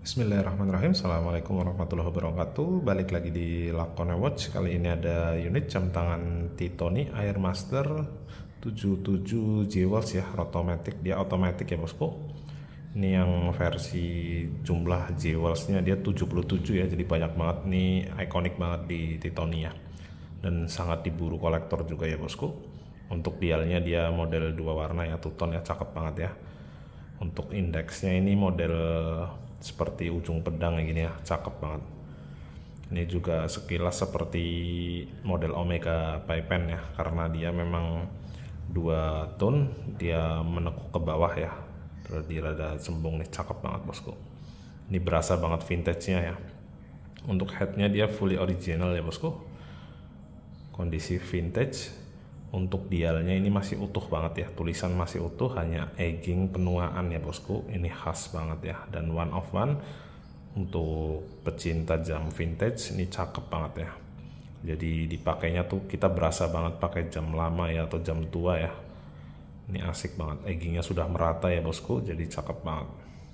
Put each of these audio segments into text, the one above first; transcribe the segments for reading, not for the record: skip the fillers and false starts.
Bismillahirrahmanirrahim. Assalamualaikum warahmatullahi wabarakatuh. Balik lagi di Lakone Watch. Kali ini ada unit jam tangan Titoni Airmaster 77 jewels ya, automatic. Dia automatic ya bosku. Ini yang versi jumlah jewelsnya dia 77 ya, jadi banyak banget. Nih ikonik banget di Titoni ya, dan sangat diburu kolektor juga ya bosku. Untuk dialnya dia model 2 warna ya, two tone ya, cakep banget ya. Untuk indeksnya ini model seperti ujung pedang kayak gini ya, cakep banget. Ini juga sekilas seperti model Omega Pen ya, karena dia memang 2 tone, dia menekuk ke bawah ya, terus dia rada cembung nih, cakep banget bosku. Ini berasa banget vintage-nya ya. Untuk headnya dia fully original ya bosku, kondisi vintage. Untuk dialnya ini masih utuh banget ya, tulisan masih utuh, hanya aging penuaan ya bosku. Ini khas banget ya, dan one of one. Untuk pecinta jam vintage ini cakep banget ya, jadi dipakainya tuh kita berasa banget pakai jam lama ya, atau jam tua ya. Ini asik banget, agingnya sudah merata ya bosku, jadi cakep banget.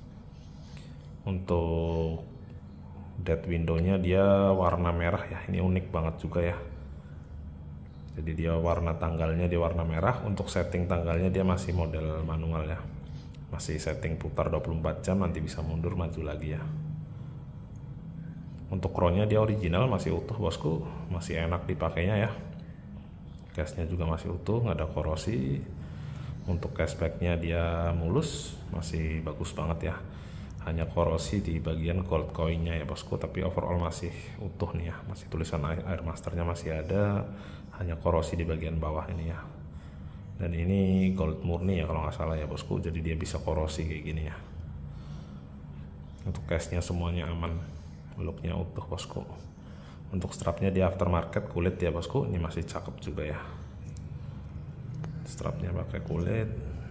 Untuk dead window-nya dia warna merah ya, ini unik banget juga ya. Jadi dia warna tanggalnya dia warna merah. Untuk setting tanggalnya dia masih model manual ya, masih setting putar 24 jam, nanti bisa mundur maju lagi ya. Untuk crownnya dia original, masih utuh bosku, masih enak dipakainya ya. Case-nya juga masih utuh, nggak ada korosi. Untuk cashback-nya dia mulus, masih bagus banget ya. Hanya korosi di bagian gold coin-nya ya bosku, tapi overall masih utuh nih ya, masih tulisan Airmaster-nya masih ada, hanya korosi di bagian bawah ini ya. Dan ini gold murni ya kalau nggak salah ya bosku, jadi dia bisa korosi kayak gini ya. Untuk case-nya semuanya aman, looknya utuh bosku. Untuk strapnya di aftermarket kulit ya bosku, ini masih cakep juga ya. Strapnya pakai kulit.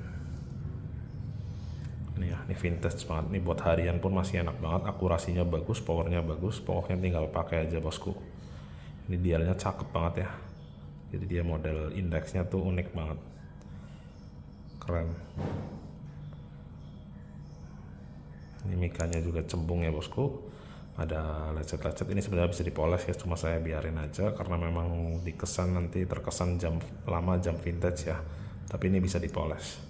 Ini ya, ini vintage banget. Ini buat harian pun masih enak banget, akurasinya bagus, powernya bagus, pokoknya tinggal pakai aja bosku. Ini dialnya cakep banget ya, jadi dia model indeksnya tuh unik banget, keren. Ini mikanya juga cembung ya bosku, ada lecet-lecet. Ini sebenarnya bisa dipoles ya, cuma saya biarin aja karena memang dikesan nanti terkesan jam lama, jam vintage ya, tapi ini bisa dipoles.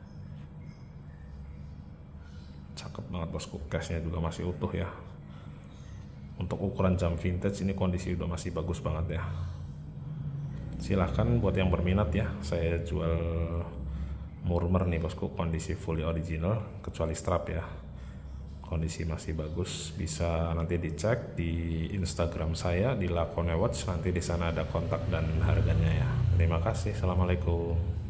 Cakep banget bosku, case-nya juga masih utuh ya. Untuk ukuran jam vintage ini kondisi udah masih bagus banget ya. Silahkan buat yang berminat ya, saya jual murmer nih bosku, kondisi fully original kecuali strap ya, kondisi masih bagus. Bisa nanti dicek di Instagram saya di Lakone Watch, nanti di sana ada kontak dan harganya ya. Terima kasih, assalamualaikum.